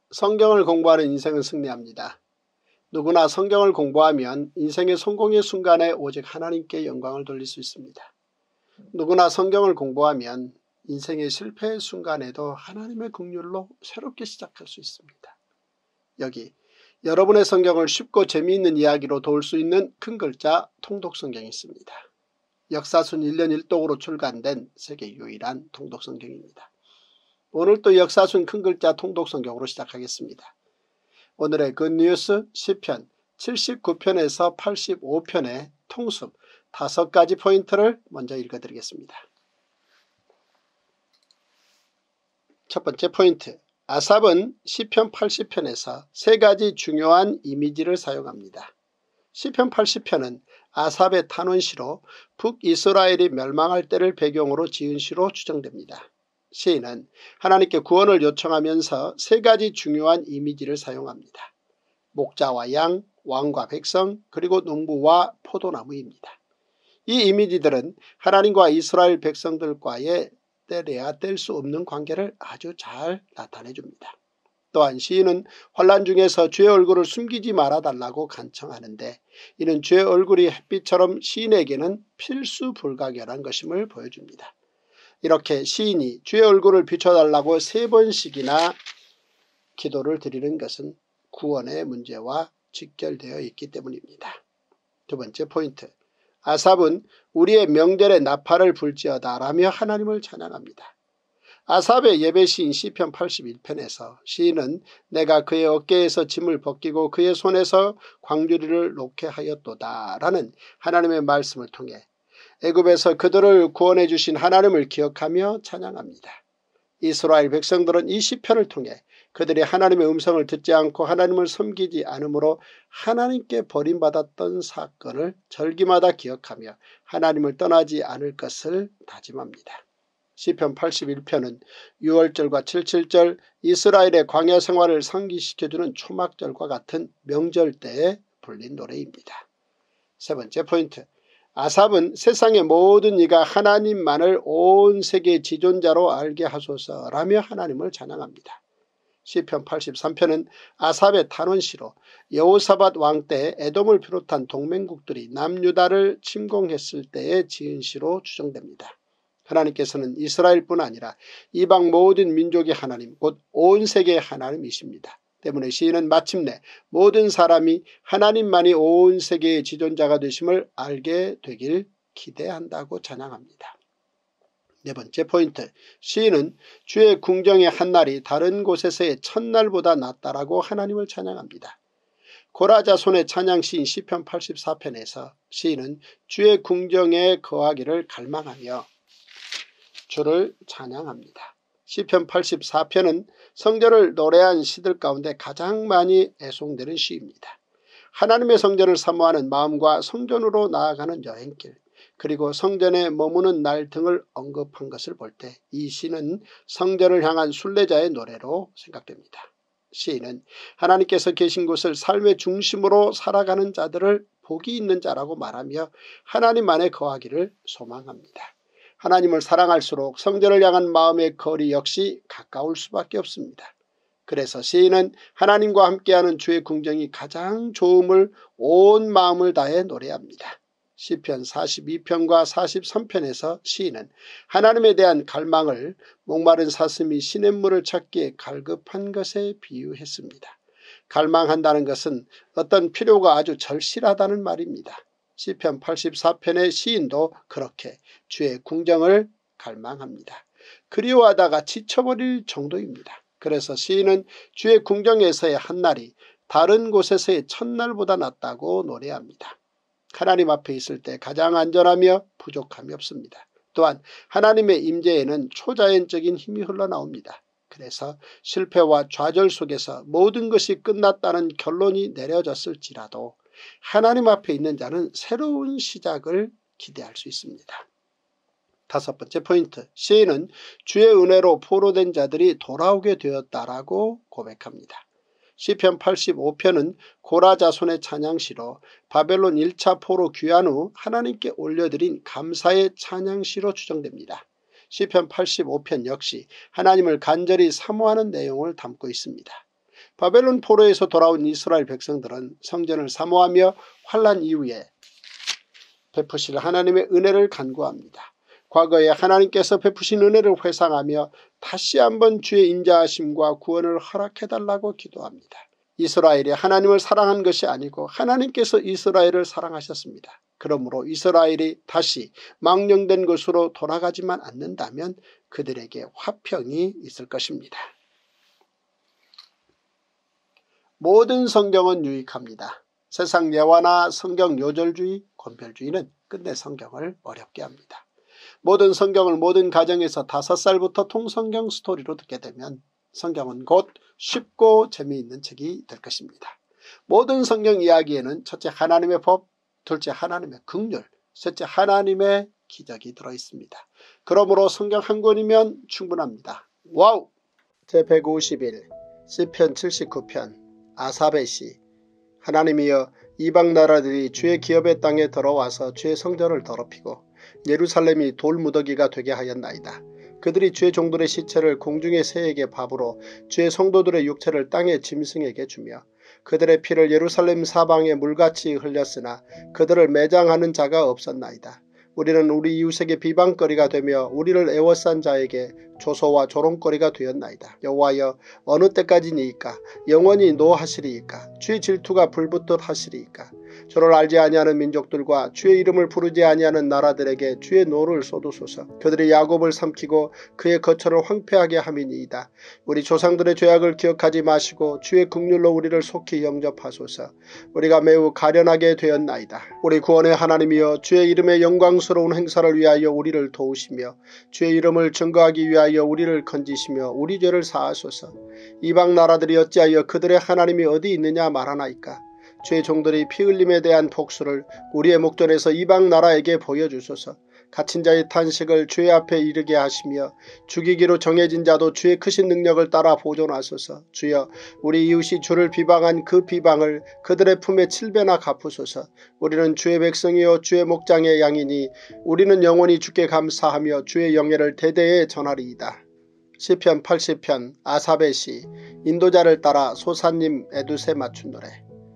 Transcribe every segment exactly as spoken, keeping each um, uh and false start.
성경을 공부하는 인생은 승리합니다. 누구나 성경을 공부하면 인생의 성공의 순간에 오직 하나님께 영광을 돌릴 수 있습니다. 누구나 성경을 공부하면 인생의 실패의 순간에도 하나님의 긍휼로 새롭게 시작할 수 있습니다. 여기 여러분의 성경을 쉽고 재미있는 이야기로 도울 수 있는 큰 글자 통독성경이 있습니다. 역사순 일 년 일 독으로 출간된 세계 유일한 통독성경입니다. 오늘 또 역사순 큰 글자 통독성경으로 시작하겠습니다. 오늘의 굿뉴스 시편 칠십구 편에서 팔십오 편의 통습 다섯 가지 포인트를 먼저 읽어드리겠습니다. 첫 번째 포인트, 아삽은 시편 팔십 편에서 세 가지 중요한 이미지를 사용합니다. 시편 팔십 편은 아삽의 탄원시로 북이스라엘이 멸망할 때를 배경으로 지은 시로 추정됩니다. 시인은 하나님께 구원을 요청하면서 세 가지 중요한 이미지를 사용합니다. 목자와 양, 왕과 백성, 그리고 농부와 포도나무입니다. 이 이미지들은 하나님과 이스라엘 백성들과의 떼려야 뗄 수 없는 관계를 아주 잘 나타내줍니다. 또한 시인은 환난 중에서 주의 얼굴을 숨기지 말아달라고 간청하는데 이는 주의 얼굴이 햇빛처럼 시인에게는 필수 불가결한 것임을 보여줍니다. 이렇게 시인이 주의 얼굴을 비춰달라고 세 번씩이나 기도를 드리는 것은 구원의 문제와 직결되어 있기 때문입니다. 두 번째 포인트, 아삽은 우리의 명절에 나팔을 불지어다 라며 하나님을 찬양합니다. 아삽의 예배시인 시편 팔십일 편에서 시인은 내가 그의 어깨에서 짐을 벗기고 그의 손에서 광주리를 놓게 하였도다 라는 하나님의 말씀을 통해 애굽에서 그들을 구원해 주신 하나님을 기억하며 찬양합니다. 이스라엘 백성들은 이 시편을 통해 그들이 하나님의 음성을 듣지 않고 하나님을 섬기지 않으므로 하나님께 버림받았던 사건을 절기마다 기억하며 하나님을 떠나지 않을 것을 다짐합니다. 시편 팔십일 편은 유월절과 칠칠절 이스라엘의 광야 생활을 상기시켜주는 초막절과 같은 명절 때에 불린 노래입니다. 세 번째 포인트, 아삽은 세상의 모든 이가 하나님만을 온 세계의 지존자로 알게 하소서라며 하나님을 찬양합니다. 시편 팔십삼 편은 아삽의 탄원시로 여호사밧 왕 때 에돔을 비롯한 동맹국들이 남유다를 침공했을 때에 지은 시로 추정됩니다. 하나님께서는 이스라엘뿐 아니라 이방 모든 민족의 하나님, 곧 온 세계의 하나님이십니다. 때문에 시인은 마침내 모든 사람이 하나님만이 온 세계의 지존자가 되심을 알게 되길 기대한다고 찬양합니다. 네 번째 포인트, 시인은 주의 궁정의 한날이 다른 곳에서의 첫날보다 낫다라고 하나님을 찬양합니다. 고라자손의 찬양시인 시편 팔십사 편에서 시인은 주의 궁정에 거하기를 갈망하며 주를 찬양합니다. 시편 팔십사 편은 성전을 노래한 시들 가운데 가장 많이 애송되는 시입니다. 하나님의 성전을 사모하는 마음과 성전으로 나아가는 여행길, 그리고 성전에 머무는 날 등을 언급한 것을 볼 때 이 시는 성전을 향한 순례자의 노래로 생각됩니다. 시인은 하나님께서 계신 곳을 삶의 중심으로 살아가는 자들을 복이 있는 자라고 말하며 하나님 안에 거하기를 소망합니다. 하나님을 사랑할수록 성전을 향한 마음의 거리 역시 가까울 수밖에 없습니다. 그래서 시인은 하나님과 함께하는 주의 궁정이 가장 좋음을 온 마음을 다해 노래합니다. 시편 사십이 편과 사십삼 편에서 시인은 하나님에 대한 갈망을 목마른 사슴이 시냇물을 찾기에 갈급한 것에 비유했습니다. 갈망한다는 것은 어떤 필요가 아주 절실하다는 말입니다. 시편 팔십사 편의 시인도 그렇게 주의 궁정을 갈망합니다. 그리워하다가 지쳐버릴 정도입니다. 그래서 시인은 주의 궁정에서의 한날이 다른 곳에서의 첫날보다 낫다고 노래합니다. 하나님 앞에 있을 때 가장 안전하며 부족함이 없습니다. 또한 하나님의 임재에는 초자연적인 힘이 흘러나옵니다. 그래서 실패와 좌절 속에서 모든 것이 끝났다는 결론이 내려졌을지라도 하나님 앞에 있는 자는 새로운 시작을 기대할 수 있습니다. 다섯 번째 포인트, 시인은 주의 은혜로 포로된 자들이 돌아오게 되었다라고 고백합니다. 시편 팔십오 편은 고라자손의 찬양시로 바벨론 일 차 포로 귀환 후 하나님께 올려드린 감사의 찬양시로 추정됩니다. 시편 팔십오 편 역시 하나님을 간절히 사모하는 내용을 담고 있습니다. 바벨론 포로에서 돌아온 이스라엘 백성들은 성전을 사모하며 환난 이후에 베푸실 하나님의 은혜를 간구합니다. 과거에 하나님께서 베푸신 은혜를 회상하며 다시 한번 주의 인자하심과 구원을 허락해달라고 기도합니다. 이스라엘이 하나님을 사랑한 것이 아니고 하나님께서 이스라엘을 사랑하셨습니다. 그러므로 이스라엘이 다시 망령된 것으로 돌아가지만 않는다면 그들에게 화평이 있을 것입니다. 모든 성경은 유익합니다. 세상 예화나 성경 요절주의, 권별주의는 끝내 성경을 어렵게 합니다. 모든 성경을 모든 가정에서 다섯 살부터 통성경 스토리로 듣게 되면 성경은 곧 쉽고 재미있는 책이 될 것입니다. 모든 성경 이야기에는 첫째 하나님의 법, 둘째 하나님의 긍휼, 셋째 하나님의 기적이 들어있습니다. 그러므로 성경 한 권이면 충분합니다. 와우! 제백오십일 시편 칠십구 편 아삽의 시. 하나님이여 이방 나라들이 주의 기업의 땅에 들어와서 주의 성전을 더럽히고 예루살렘이 돌무더기가 되게 하였나이다. 그들이 주의 종들의 시체를 공중의 새에게 밥으로 주의 성도들의 육체를 땅의 짐승에게 주며 그들의 피를 예루살렘 사방에 물같이 흘렸으나 그들을 매장하는 자가 없었나이다. 우리는 우리 이웃에게 비방거리가 되며 우리를 애워싼 자에게 조소와 조롱거리가 되었나이다. 여호와여 어느 때까지니이까 영원히 노하시리이까 주의 질투가 불붙듯 하시리이까. 저를 알지 아니하는 민족들과 주의 이름을 부르지 아니하는 나라들에게 주의 노를 쏟으소서. 그들이 야곱을 삼키고 그의 거처를 황폐하게 함이니이다. 우리 조상들의 죄악을 기억하지 마시고 주의 긍휼로 우리를 속히 영접하소서. 우리가 매우 가련하게 되었나이다. 우리 구원의 하나님이여 주의 이름의 영광스러운 행사를 위하여 우리를 도우시며 주의 이름을 증거하기 위하여 우리를 건지시며 우리 죄를 사하소서. 이방 나라들이 어찌하여 그들의 하나님이 어디 있느냐 말하나이까. 주의 종들이 피 흘림에 대한 복수를 우리의 목전에서 이방 나라에게 보여주소서. 갇힌 자의 탄식을 주의 앞에 이르게 하시며 죽이기로 정해진 자도 주의 크신 능력을 따라 보존하소서. 주여 우리 이웃이 주를 비방한 그 비방을 그들의 품에 칠배나 갚으소서. 우리는 주의 백성이요 주의 목장의 양이니 우리는 영원히 주께 감사하며 주의 영예를 대대에 전하리이다. 시편 팔십 편 아삽의 시. 인도자를 따라 소사님 에두세 맞춘 노래.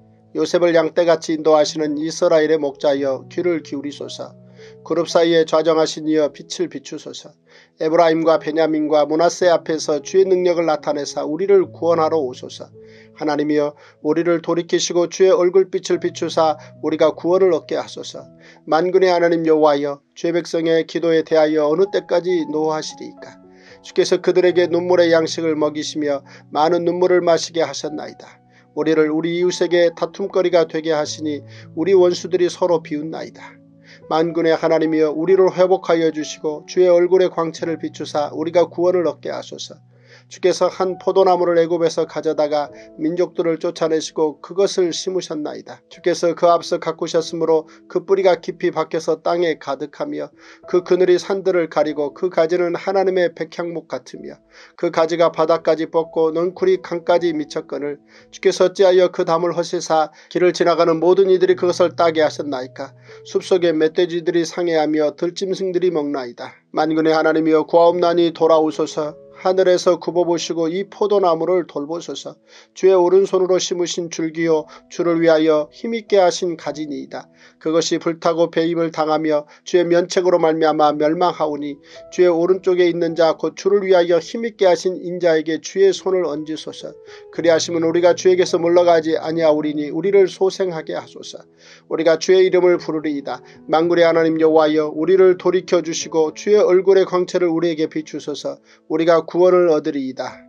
요셉을 양떼같이 인도하시는 이스라엘의 목자여 귀를 기울이소서. 그룹 사이에 좌정하신 이여 빛을 비추소서. 에브라임과 베냐민과 므낫세 앞에서 주의 능력을 나타내사 우리를 구원하러 오소서. 하나님이여 우리를 돌이키시고 주의 얼굴빛을 비추사 우리가 구원을 얻게 하소서. 만군의 하나님 여호와여 주의 백성의 기도에 대하여 어느 때까지 노하시리이까. 주께서 그들에게 눈물의 양식을 먹이시며 많은 눈물을 마시게 하셨나이다. 우리를 우리 이웃에게 다툼거리가 되게 하시니 우리 원수들이 서로 비웃나이다. 만군의 하나님이여 우리를 회복하여 주시고 주의 얼굴의 광채를 비추사 우리가 구원을 얻게 하소서. 주께서 한 포도나무를 애굽에서 가져다가 민족들을 쫓아내시고 그것을 심으셨나이다. 주께서 그 앞서 가꾸셨으므로 그 뿌리가 깊이 박혀서 땅에 가득하며 그 그늘이 산들을 가리고 그 가지는 하나님의 백향목 같으며 그 가지가 바닥까지 뻗고 넝쿨이 강까지 미쳤거늘 주께서 어찌하여 그 담을 허시사 길을 지나가는 모든 이들이 그것을 따게 하셨나이까. 숲속에 멧돼지들이 상해하며 들짐승들이 먹나이다. 만군의 하나님이여 구하옵나니 돌아오소서. 하늘에서 굽어보시고 이 포도나무를 돌보소서. 주의 오른손으로 심으신 줄기요 주를 위하여 힘있게 하신 가지니이다. 그것이 불타고 배임을 당하며 주의 면책으로 말미암아 멸망하오니 주의 오른쪽에 있는 자 곧 주를 위하여 힘있게 하신 인자에게 주의 손을 얹으소서. 그리하시면 우리가 주에게서 물러가지 아니하오리니 우리를 소생하게 하소서. 우리가 주의 이름을 부르리이다. 만군의 하나님 여호와여 우리를 돌이켜주시고 주의 얼굴의 광채를 우리에게 비추소서. 우리가 구원을 얻으리이다.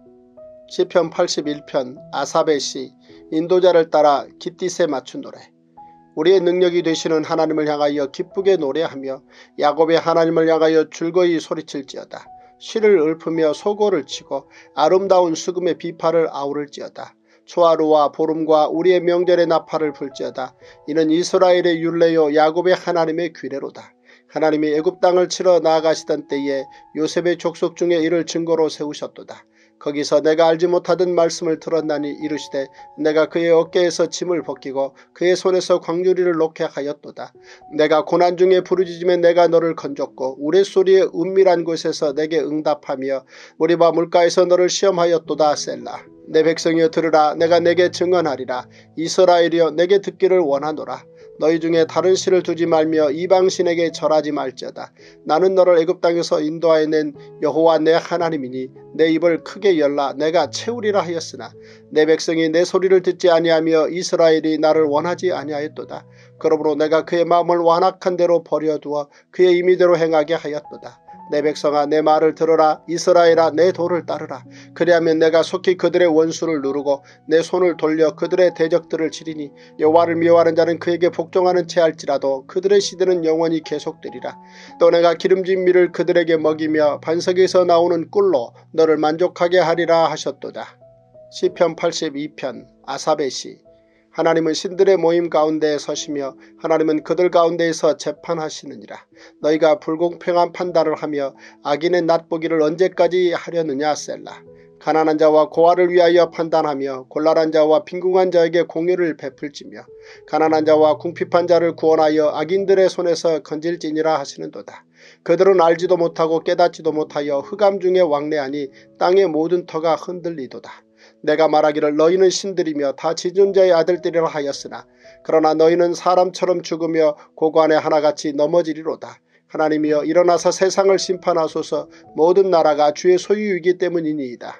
시편 팔십일 편 아삽의 시. 인도자를 따라 깃딧에 맞춘 노래. 우리의 능력이 되시는 하나님을 향하여 기쁘게 노래하며 야곱의 하나님을 향하여 즐거이 소리칠지어다. 시를 읊으며 소고를 치고 아름다운 수금의 비파를 아우를지어다. 초하루와 보름과 우리의 명절의 나팔을 불지어다. 이는 이스라엘의 율례요 야곱의 하나님의 규례로다. 하나님이 애굽 땅을 치러 나아가시던 때에 요셉의 족속 중에 이를 증거로 세우셨도다. 거기서 내가 알지 못하던 말씀을 들었나니 이르시되 내가 그의 어깨에서 짐을 벗기고 그의 손에서 광유리를 놓게 하였도다. 내가 고난 중에 부르짖음에 내가 너를 건졌고 우레소리의 은밀한 곳에서 내게 응답하며 무리바 물가에서 너를 시험하였도다. 셀라. 내 백성이여 들으라. 내가 내게 증언하리라. 이스라엘이여 내게 듣기를 원하노라. 너희 중에 다른 신을 두지 말며 이방신에게 절하지 말지어다. 나는 너를 애굽 땅에서 인도하여 낸 여호와 내 하나님이니 내 입을 크게 열라 내가 채우리라 하였으나 내 백성이 내 소리를 듣지 아니하며 이스라엘이 나를 원하지 아니하였도다. 그러므로 내가 그의 마음을 완악한 대로 버려두어 그의 임의대로 행하게 하였도다. 내 백성아 내 말을 들으라. 이스라엘아 내 도를 따르라. 그리하면 내가 속히 그들의 원수를 누르고 내 손을 돌려 그들의 대적들을 치리니 여호와를 미워하는 자는 그에게 복종하는 채 할지라도 그들의 시대는 영원히 계속되리라. 또 내가 기름진 밀을 그들에게 먹이며 반석에서 나오는 꿀로 너를 만족하게 하리라 하셨도다. 시편 팔십이 편 아삽의 시. 하나님은 신들의 모임 가운데에 서시며 하나님은 그들 가운데에서 재판하시느니라. 너희가 불공평한 판단을 하며 악인의 낫보기를 언제까지 하려느냐. 셀라. 가난한 자와 고아를 위하여 판단하며 곤란한 자와 빈궁한 자에게 공의를 베풀지며 가난한 자와 궁핍한 자를 구원하여 악인들의 손에서 건질지니라 하시는도다. 그들은 알지도 못하고 깨닫지도 못하여 흑암 중에 왕래하니 땅의 모든 터가 흔들리도다. 내가 말하기를 너희는 신들이며 다 지존자의 아들들이라 하였으나 그러나 너희는 사람처럼 죽으며 고관에 하나같이 넘어지리로다. 하나님이여 일어나서 세상을 심판하소서. 모든 나라가 주의 소유이기 때문이니이다.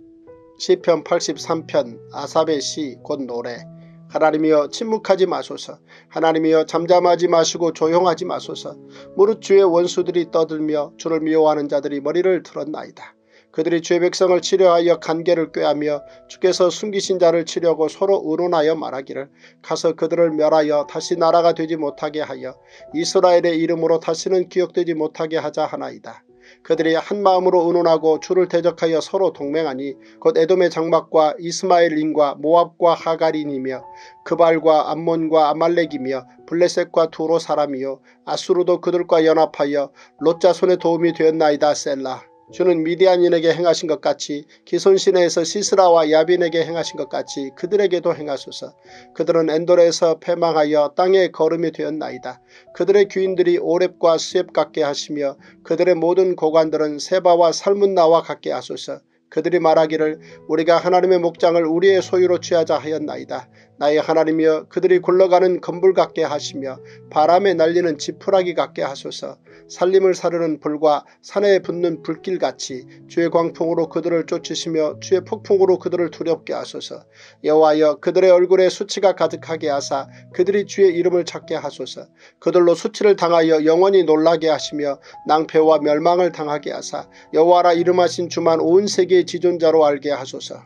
시편 팔십삼 편 아삽의 시 곧 노래. 하나님이여 침묵하지 마소서. 하나님이여 잠잠하지 마시고 조용하지 마소서. 무릇 주의 원수들이 떠들며 주를 미워하는 자들이 머리를 들었나이다. 그들이 주의 백성을 치려하여 간계를 꾀하며 주께서 숨기신 자를 치려고 서로 의논하여 말하기를 가서 그들을 멸하여 다시 나라가 되지 못하게 하여 이스라엘의 이름으로 다시는 기억되지 못하게 하자 하나이다. 그들이 한마음으로 의논하고 주를 대적하여 서로 동맹하니 곧 에돔의 장막과 이스마엘인과 모압과 하갈인이며 그발과 암몬과 아말렉이며 블레셋과 두로 사람이요 아수르도 그들과 연합하여 롯 자손의 도움이 되었나이다. 셀라. 주는 미디안인에게 행하신 것 같이 기손시내에서 시스라와 야빈에게 행하신 것 같이 그들에게도 행하소서. 그들은 엔돌에서 패망하여 땅에 거름이 되었나이다. 그들의 귀인들이 오렙과 수렙 같게 하시며 그들의 모든 고관들은 세바와 살문나와 같게 하소서. 그들이 말하기를 우리가 하나님의 목장을 우리의 소유로 취하자 하였나이다. 나의 하나님이여 그들이 굴러가는 건불 같게 하시며 바람에 날리는 지푸라기 같게 하소서. 살림을 사르는 불과 산에 붙는 불길같이 주의 광풍으로 그들을 쫓으시며 주의 폭풍으로 그들을 두렵게 하소서. 여호와여 그들의 얼굴에 수치가 가득하게 하사 그들이 주의 이름을 찾게 하소서. 그들로 수치를 당하여 영원히 놀라게 하시며 낭패와 멸망을 당하게 하사 여호와라 이름하신 주만 온 세계의 지존자로 알게 하소서.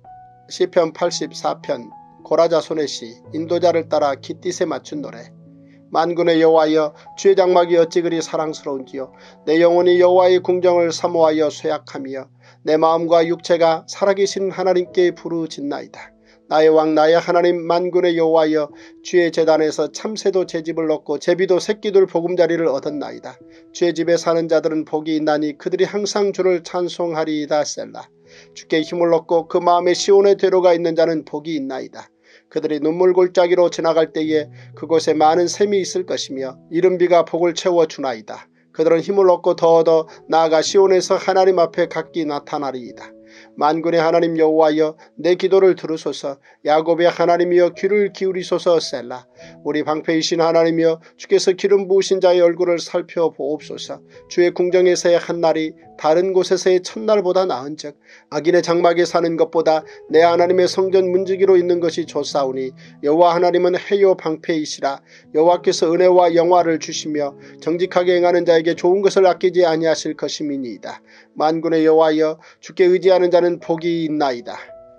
시편 팔십사 편 고라자손의 시. 인도자를 따라 깃딧에 맞춘 노래. 만군의 여호와여 주의 장막이 어찌 그리 사랑스러운지요. 내 영혼이 여호와의 궁정을 사모하여 쇠약하며 내 마음과 육체가 살아계신 하나님께 부르짖나이다. 나의 왕 나의 하나님 만군의 여호와여 주의 제단에서 참새도 제 집을 얻고 제비도 새끼들 보금자리를 얻었나이다. 주의 집에 사는 자들은 복이 있나니 그들이 항상 주를 찬송하리이다. 셀라. 주께 힘을 얻고 그 마음에 시온의 대로가 있는 자는 복이 있나이다. 그들이 눈물 골짜기로 지나갈 때에 그곳에 많은 샘이 있을 것이며 이른비가 복을 채워주나이다. 그들은 힘을 얻고 더 얻어 나아가 시온에서 하나님 앞에 각기 나타나리이다. 만군의 하나님 여호와여 내 기도를 들으소서. 야곱의 하나님이여 귀를 기울이소서. 셀라. 우리 방패이신 하나님이여 주께서 기름 부으신 자의 얼굴을 살펴보옵소서. 주의 궁정에서의 한날이 다른 곳에서의 첫날보다 나은즉 악인의 장막에 사는 것보다 내 하나님의 성전 문지기로 있는 것이 좋사오니 여호와 하나님은 해요 방패이시라. 여호와께서 은혜와 영화를 주시며 정직하게 행하는 자에게 좋은 것을 아끼지 아니하실 것임이니이다. 만군의 여호와여 주께 의지하는 자는 복이 있나이다.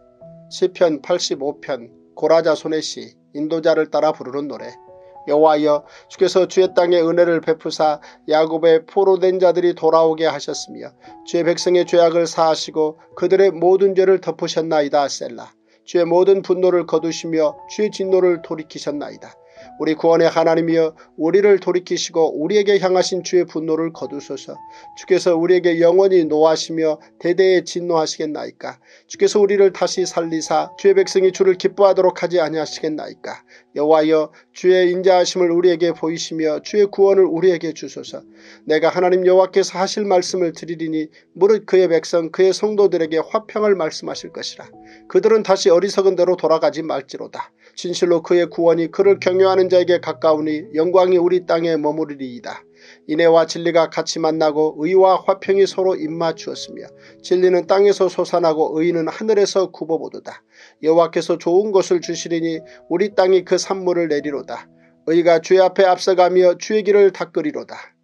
시편 팔십오 편 고라자손의 시. 인도자를 따라 부르는 노래. 여호와여 주께서 주의 땅에 은혜를 베푸사 야곱의 포로된 자들이 돌아오게 하셨으며 주의 백성의 죄악을 사하시고 그들의 모든 죄를 덮으셨나이다. 셀라. 주의 모든 분노를 거두시며 주의 진노를 돌이키셨나이다. 우리 구원의 하나님이여 우리를 돌이키시고 우리에게 향하신 주의 분노를 거두소서. 주께서 우리에게 영원히 노하시며 대대에 진노하시겠나이까. 주께서 우리를 다시 살리사 주의 백성이 주를 기뻐하도록 하지 아니하시겠나이까. 여호와여 주의 인자하심을 우리에게 보이시며 주의 구원을 우리에게 주소서. 내가 하나님 여호와께서 하실 말씀을 드리리니 무릇 그의 백성 그의 성도들에게 화평을 말씀하실 것이라. 그들은 다시 어리석은 대로 돌아가지 말지로다. 진실로 그의 구원이 그를 경외하는 자에게 가까우니 영광이 우리 땅에 머무르리이다. 인애와 진리가 같이 만나고 의와 화평이 서로 입맞추었으며 진리는 땅에서 솟아나고 의는 하늘에서 굽어보도다. 여호와께서 좋은 것을 주시리니 우리 땅이 그 산물을 내리로다. 의가 주의 앞에 앞서가며 주의 길을 닦으리로다.